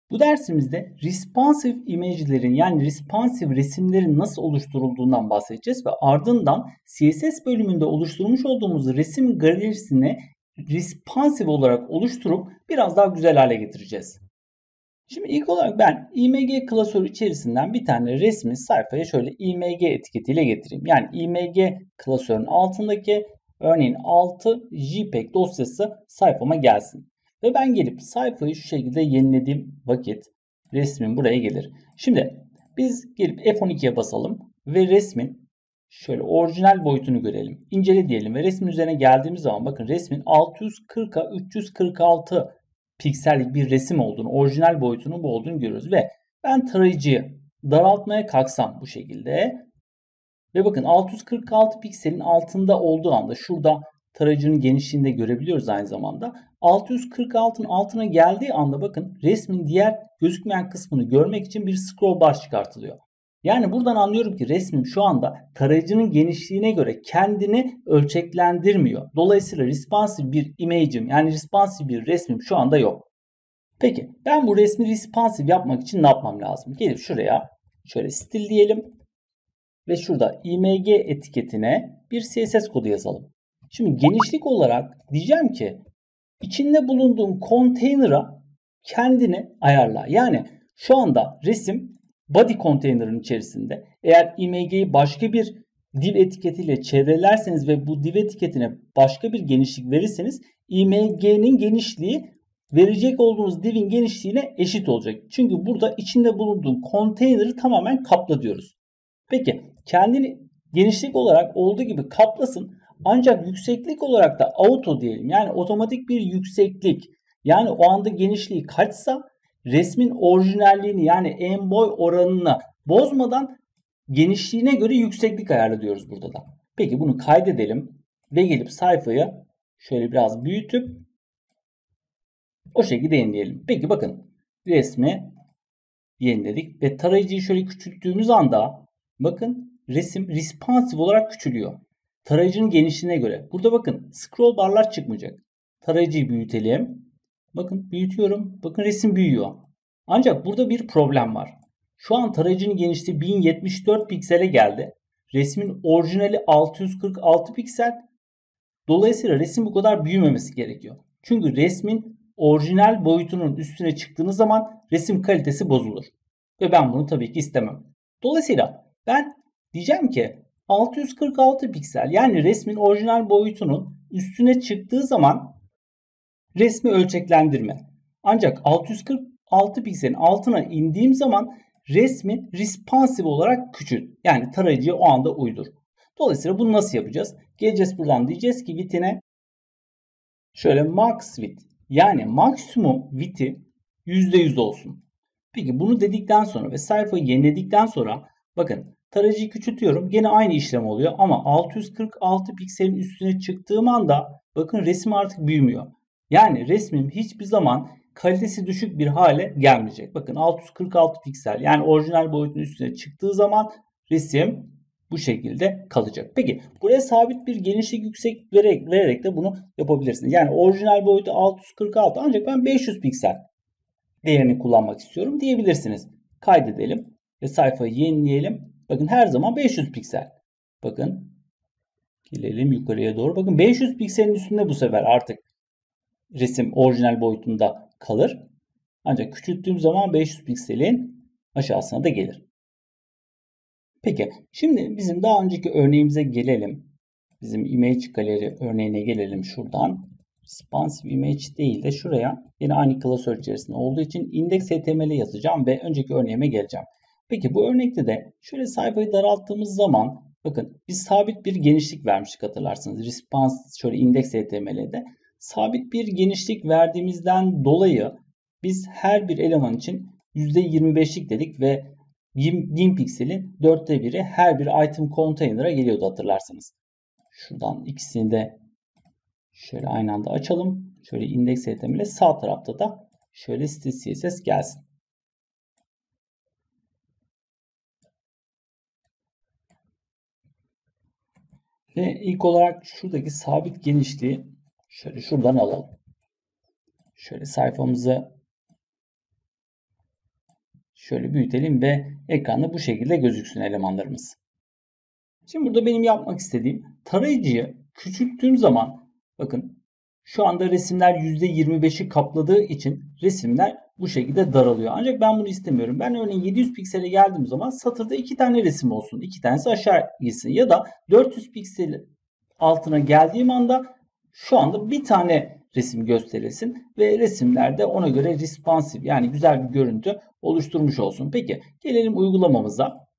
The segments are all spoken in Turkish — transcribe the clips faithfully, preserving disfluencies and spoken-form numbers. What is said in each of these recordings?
Bu dersimizde responsive image'lerin yani responsive resimlerin nasıl oluşturulduğundan bahsedeceğiz ve ardından C S S bölümünde oluşturmuş olduğumuz resim galerisini responsive olarak oluşturup biraz daha güzel hale getireceğiz. Şimdi ilk olarak ben img klasörü içerisinden bir tane resmi sayfaya şöyle img etiketiyle getireyim. Yani img klasörünün altındaki örneğin altı JPEG dosyası sayfama gelsin. Ve ben gelip sayfayı şu şekilde yenilediğim vakit resmin buraya gelir. Şimdi biz gelip F on iki'ye basalım ve resmin şöyle orijinal boyutunu görelim. İncele diyelim ve resmin üzerine geldiğimiz zaman bakın resmin altı yüz kırk'a üç yüz kırk altı piksellik bir resim olduğunu, orijinal boyutunun bu olduğunu görüyoruz. Ve ben tarayıcıyı daraltmaya kalksam bu şekilde ve bakın altı yüz kırk altı pikselin altında olduğu anda şurada tarayıcının genişliğini de görebiliyoruz aynı zamanda. altı yüz kırk altının altına geldiği anda bakın resmin diğer gözükmeyen kısmını görmek için bir scroll bar çıkartılıyor. Yani buradan anlıyorum ki resmim şu anda tarayıcının genişliğine göre kendini ölçeklendirmiyor. Dolayısıyla responsive bir image'im yani responsive bir resmim şu anda yok. Peki ben bu resmi responsive yapmak için ne yapmam lazım? Gelip şuraya şöyle stil diyelim ve şurada img etiketine bir C S S kodu yazalım. Şimdi genişlik olarak diyeceğim ki içinde bulunduğum konteyner'a kendini ayarla. Yani şu anda resim body konteynerin içerisinde. Eğer img'yi başka bir div etiketiyle çevrelerseniz ve bu div etiketine başka bir genişlik verirseniz img'nin genişliği verecek olduğunuz divin genişliğine eşit olacak. Çünkü burada içinde bulunduğum konteyneri tamamen kapla diyoruz. Peki kendini genişlik olarak olduğu gibi kaplasın. Ancak yükseklik olarak da auto diyelim. Yani otomatik bir yükseklik. Yani o anda genişliği kaçsa resmin orijinalliğini yani en boy oranını bozmadan genişliğine göre yükseklik ayarla diyoruz burada da. Peki bunu kaydedelim ve gelip sayfayı şöyle biraz büyütüp o şekilde yenileyelim. Peki bakın resmi yeniledik ve tarayıcıyı şöyle küçülttüğümüz anda bakın resim responsive olarak küçülüyor. Tarayıcının genişliğine göre. Burada bakın scroll barlar çıkmayacak. Tarayıcıyı büyütelim. Bakın büyütüyorum. Bakın resim büyüyor. Ancak burada bir problem var. Şu an tarayıcının genişliği bin yetmiş dört piksele geldi. Resmin orijinali altı yüz kırk altı piksel. Dolayısıyla resim bu kadar büyümemesi gerekiyor. Çünkü resmin orijinal boyutunun üstüne çıktığınız zaman resim kalitesi bozulur. Ve ben bunu tabii ki istemem. Dolayısıyla ben diyeceğim ki altı yüz kırk altı piksel yani resmin orijinal boyutunun üstüne çıktığı zaman resmi ölçeklendirme. Ancak altı yüz kırk altı pikselin altına indiğim zaman resmi responsive olarak küçült. Yani tarayıcıya o anda uydur. Dolayısıyla bunu nasıl yapacağız? Geleceğiz buradan diyeceğiz ki width'ine şöyle max width yani maksimum width'i yüzde yüz olsun. Peki bunu dedikten sonra ve sayfayı yeniledikten sonra bakın tarayıcıyı küçültüyorum. Gene aynı işlem oluyor ama altı yüz kırk altı pikselin üstüne çıktığım anda bakın resim artık büyümüyor. Yani resmim hiçbir zaman kalitesi düşük bir hale gelmeyecek. Bakın altı yüz kırk altı piksel yani orijinal boyutun üstüne çıktığı zaman resim bu şekilde kalacak. Peki buraya sabit bir genişlik yüksek vererek, vererek de bunu yapabilirsiniz. Yani orijinal boyutu altı yüz kırk altı ancak ben beş yüz piksel değerini kullanmak istiyorum diyebilirsiniz. Kaydedelim ve sayfayı yenileyelim. Bakın her zaman beş yüz piksel. Bakın gelelim yukarıya doğru. Bakın beş yüz pikselin üstünde bu sefer artık resim orijinal boyutunda kalır. Ancak küçülttüğüm zaman beş yüz pikselin aşağısına da gelir. Peki şimdi bizim daha önceki örneğimize gelelim. Bizim image galeri örneğine gelelim şuradan. Responsive image değil de şuraya yine aynı klasör içerisinde olduğu için index.html yazacağım ve önceki örneğime geleceğim. Peki bu örnekte de şöyle sayfayı daralttığımız zaman bakın biz sabit bir genişlik vermiştik hatırlarsınız. Response şöyle index.html'de sabit bir genişlik verdiğimizden dolayı biz her bir eleman için yüzde yirmi beşlik dedik ve bin pikselin dörtte biri her bir item container'a geliyordu hatırlarsınız. Şuradan ikisini de şöyle aynı anda açalım. Şöyle index.html sağ tarafta da şöyle stil C S S gelsin. Ve ilk olarak şuradaki sabit genişliği şöyle şuradan alalım. Şöyle sayfamızı Şöyle büyütelim ve ekranda bu şekilde gözüksün elemanlarımız. Şimdi burada benim yapmak istediğim tarayıcıyı küçülttüğüm zaman bakın şu anda resimler yüzde yirmi beşi kapladığı için resimler bu şekilde daralıyor. Ancak ben bunu istemiyorum. Ben örneğin yedi yüz piksele geldiğim zaman satırda iki tane resim olsun. iki tanesi aşağı gitsin. Ya da dört yüz piksel altına geldiğim anda şu anda bir tane resim gösterilsin ve resimlerde ona göre responsive yani güzel bir görüntü oluşturmuş olsun. Peki gelelim uygulamamıza.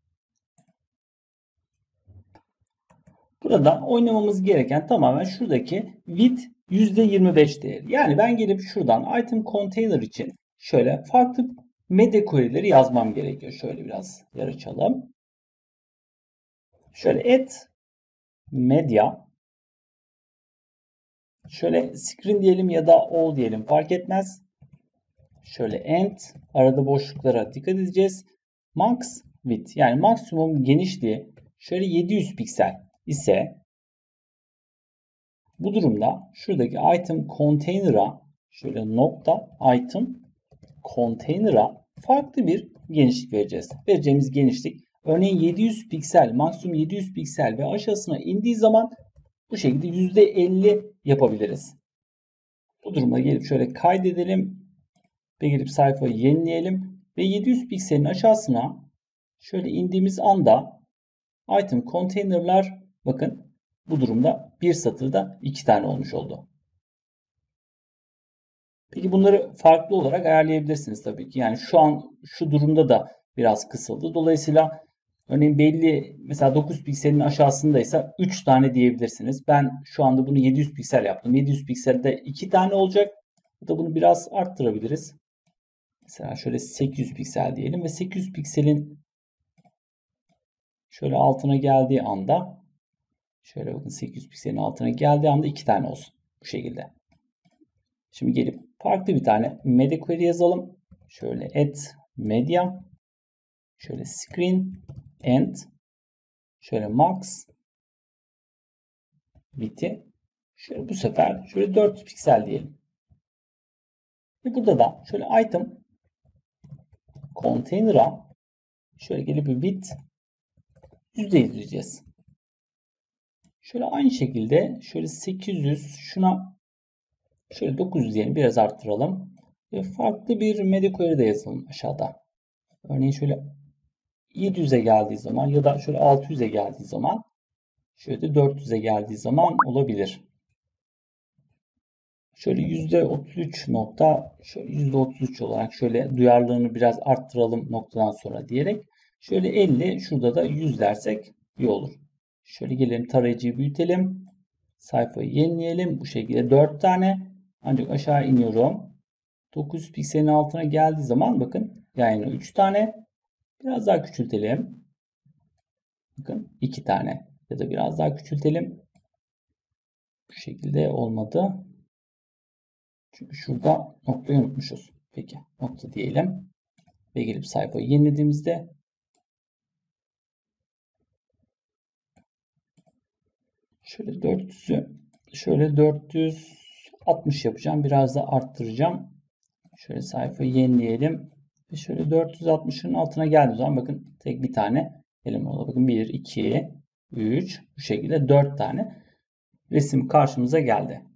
Burada oynamamız gereken tamamen şuradaki width yüzde yirmi beş değeri. Yani ben gelip şuradan item container için şöyle farklı media query'leri yazmam gerekiyor. Şöyle biraz yer açalım. Şöyle add media şöyle screen diyelim ya da all diyelim fark etmez. Şöyle end arada boşluklara dikkat edeceğiz. Max width yani maksimum genişliği şöyle yedi yüz piksel ise bu durumda şuradaki item container'a şöyle nokta item container'a farklı bir genişlik vereceğiz. Vereceğimiz genişlik örneğin yedi yüz piksel maksimum yedi yüz piksel ve aşağısına indiği zaman bu şekilde yüzde elli yapabiliriz. Bu durumda gelip şöyle kaydedelim ve gelip sayfayı yenileyelim ve yedi yüz pikselin aşağısına şöyle indiğimiz anda item container'lar bakın bu durumda bir satırda iki tane olmuş oldu. Peki bunları farklı olarak ayarlayabilirsiniz tabii ki. Yani şu an şu durumda da biraz kısıldı. Dolayısıyla örneğin belli mesela dokuz pikselin aşağısındaysa üç tane diyebilirsiniz. Ben şu anda bunu yedi yüz piksel yaptım. yedi yüz pikselde iki tane olacak. Ya da bunu biraz arttırabiliriz. Mesela şöyle sekiz yüz piksel diyelim ve sekiz yüz pikselin şöyle altına geldiği anda şöyle bakın sekiz yüz pikselin altına geldiği anda iki tane olsun. Bu şekilde. Şimdi gelip farklı bir tane media query yazalım. Şöyle add media. Şöyle screen and şöyle max width'i şöyle bu sefer şöyle dört yüz piksel diyelim. Ve burada da şöyle item container'a şöyle gelip bir width yüzde yüz diyeceğiz. Şöyle aynı şekilde şöyle sekiz yüz şuna şöyle dokuz yüz diyelim biraz arttıralım. Ve farklı bir media query de yazalım aşağıda. Örneğin şöyle yedi yüze geldiği zaman ya da şöyle altı yüze geldiği zaman şöyle de dört yüze geldiği zaman olabilir. Şöyle yüzde otuz üç nokta şöyle yüzde otuz üç olarak şöyle duyarlılığını biraz arttıralım noktadan sonra diyerek şöyle elli şurada da yüz dersek iyi olur. Şöyle gelelim tarayıcıyı büyütelim. Sayfayı yenileyelim. Bu şekilde dört tane ancak aşağı iniyorum. dokuz yüz pikselin altına geldiği zaman bakın yani üç tane biraz daha küçültelim. Bakın iki tane ya da biraz daha küçültelim. Bu şekilde olmadı. Çünkü şurada noktayı unutmuşuz. Peki nokta diyelim. Ve gelip sayfayı yenilediğimizde şöyle dört yüzü şöyle dört yüz altmış yapacağım. Biraz da arttıracağım. Şöyle sayfayı yenileyelim. Ve şöyle dört yüz altmışın altına geldiği zaman bakın tek bir tane eleman oldu. Bakın bir, iki, üç bu şekilde dört tane resim karşımıza geldi.